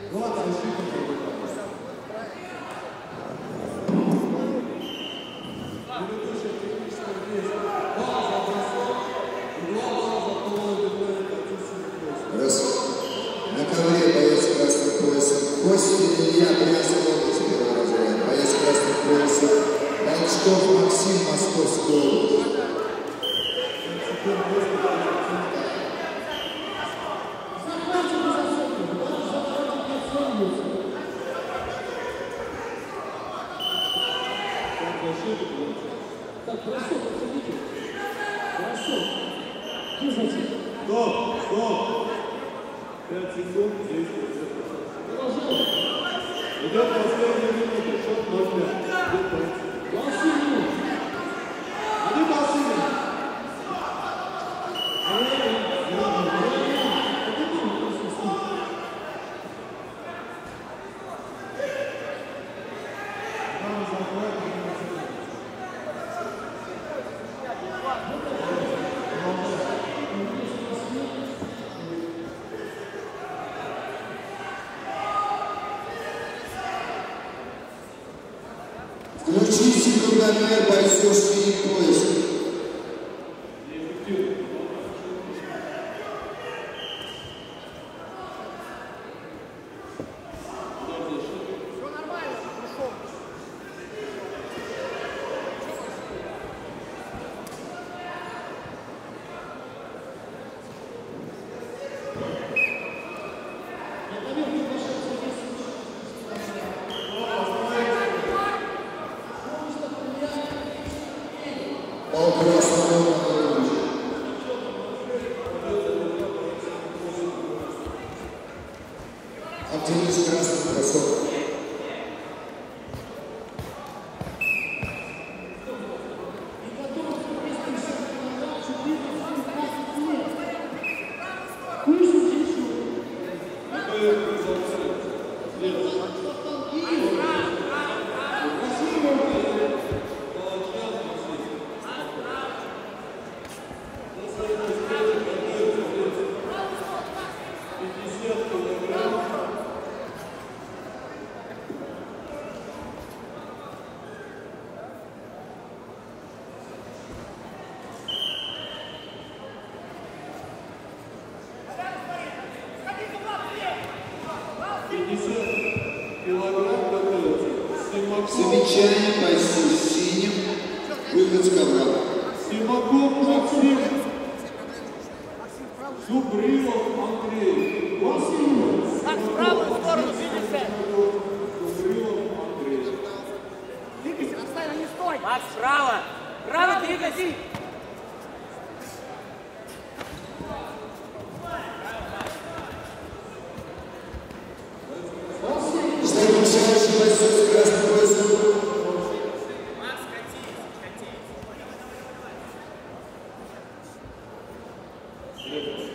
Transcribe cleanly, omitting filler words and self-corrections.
На ковре боец красным поясом Костин Илья, Брянская область, первый разряд. Боец красным поясом Волчков Максим, Московская область. Так, хорошо, подходите. Хорошо. Стоп, стоп. 5 секунд, действует. Идет последняя минута, счет 0-5. Василий! Иди, Василий! Включи секундомер бойцовский пояс. Оптимист красный бросок. Замечание бойцу с синим. Выход с ковра. Симаков Максим. Зубрилов Андрей. Так, в правую сторону двигайся. Зубрилов Андрей. Двигайся, постоянно не стой. Макс, вправо. Вправо двигайся. Следующий бойцов с красным поясом. Макс, катись, катись.